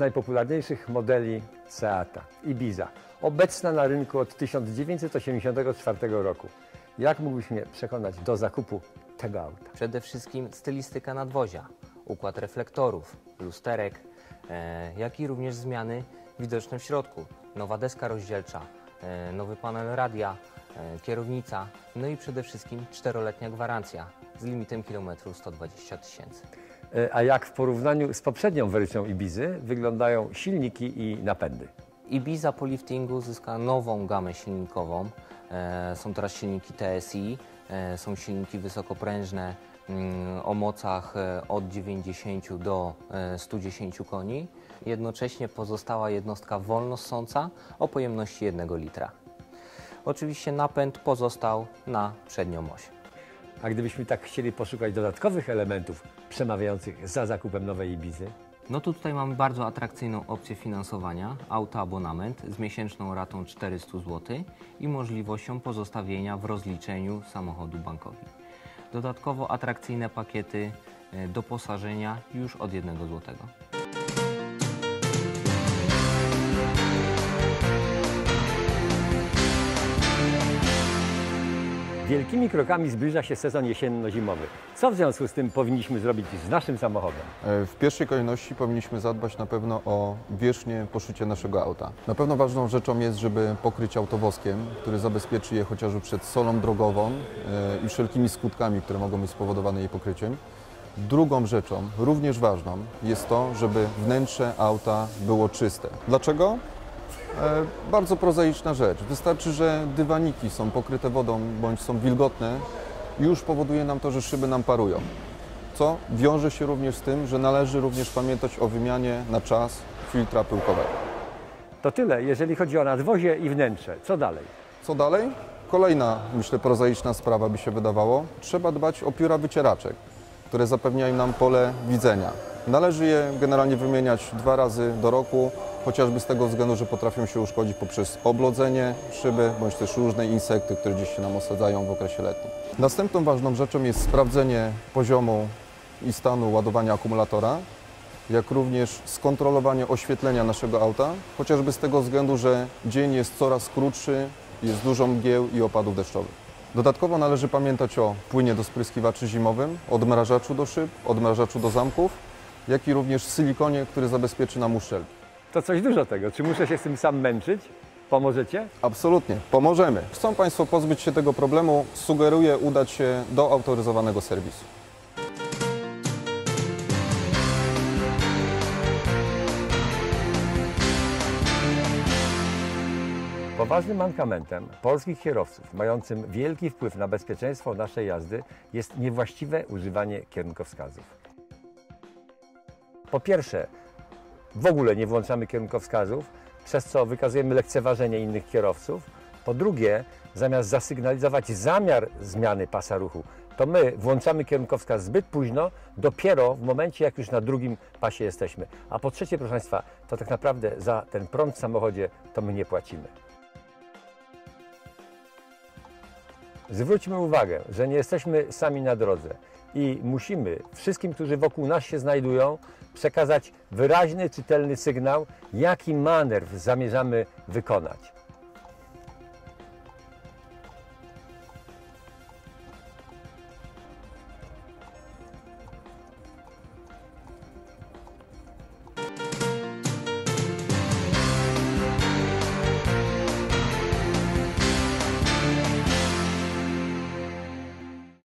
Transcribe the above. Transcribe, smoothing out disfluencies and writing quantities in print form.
najpopularniejszych modeli Seata, Ibiza, obecna na rynku od 1984 roku. Jak mógłbyś mnie przekonać do zakupu tego auta? Przede wszystkim stylistyka nadwozia, układ reflektorów, lusterek, jak i również zmiany widoczne w środku. Nowa deska rozdzielcza, nowy panel radia, kierownica, no i przede wszystkim 4-letnia gwarancja z limitem kilometrów 120 000. A jak w porównaniu z poprzednią wersją Ibizy wyglądają silniki i napędy? Ibiza po liftingu zyska nową gamę silnikową. Są teraz silniki TSI, są silniki wysokoprężne o mocach od 90 do 110 koni. Jednocześnie pozostała jednostka wolnossąca o pojemności 1 litra. Oczywiście napęd pozostał na przednią oś. A gdybyśmy tak chcieli poszukać dodatkowych elementów przemawiających za zakupem nowej Ibizy? No to tutaj mamy bardzo atrakcyjną opcję finansowania, autoabonament z miesięczną ratą 400 zł i możliwością pozostawienia w rozliczeniu samochodu bankowi. Dodatkowo atrakcyjne pakiety doposażenia już od 1 zł. Wielkimi krokami zbliża się sezon jesienno-zimowy. Co w związku z tym powinniśmy zrobić z naszym samochodem? W pierwszej kolejności powinniśmy zadbać na pewno o wierzchnie poszycie naszego auta. Na pewno ważną rzeczą jest, żeby pokryć auto woskiem, który zabezpieczy je chociażby przed solą drogową i wszelkimi skutkami, które mogą być spowodowane jej pokryciem. Drugą rzeczą, również ważną, jest to, żeby wnętrze auta było czyste. Dlaczego? Bardzo prozaiczna rzecz. Wystarczy, że dywaniki są pokryte wodą bądź są wilgotne, już powoduje nam to, że szyby nam parują. Co wiąże się również z tym, że należy również pamiętać o wymianie na czas filtra pyłkowego. To tyle, jeżeli chodzi o nadwozie i wnętrze. Co dalej? Co dalej? Kolejna, myślę, prozaiczna sprawa by się wydawało. Trzeba dbać o pióra wycieraczek, które zapewniają nam pole widzenia. Należy je generalnie wymieniać 2 razy do roku, chociażby z tego względu, że potrafią się uszkodzić poprzez oblodzenie szyby, bądź też różne insekty, które gdzieś się nam osadzają w okresie letnim. Następną ważną rzeczą jest sprawdzenie poziomu i stanu ładowania akumulatora, jak również skontrolowanie oświetlenia naszego auta, chociażby z tego względu, że dzień jest coraz krótszy, jest dużo mgieł i opadów deszczowych. Dodatkowo należy pamiętać o płynie do spryskiwaczy zimowym, odmrażaczu do szyb, odmrażaczu do zamków, jak i również silikonie, który zabezpieczy nam uszczelki. To coś dużo tego. Czy muszę się z tym sam męczyć? Pomożecie? Absolutnie, pomożemy. Chcą Państwo pozbyć się tego problemu, sugeruję udać się do autoryzowanego serwisu. Poważnym mankamentem polskich kierowców, mającym wielki wpływ na bezpieczeństwo naszej jazdy, jest niewłaściwe używanie kierunkowskazów. Po pierwsze, w ogóle nie włączamy kierunkowskazów, przez co wykazujemy lekceważenie innych kierowców. Po drugie, zamiast zasygnalizować zamiar zmiany pasa ruchu, to my włączamy kierunkowskaz zbyt późno, dopiero w momencie, jak już na drugim pasie jesteśmy. A po trzecie, proszę Państwa, to tak naprawdę za ten prąd w samochodzie to my nie płacimy. Zwróćmy uwagę, że nie jesteśmy sami na drodze i musimy wszystkim, którzy wokół nas się znajdują, przekazać wyraźny, czytelny sygnał, jaki manewr zamierzamy wykonać.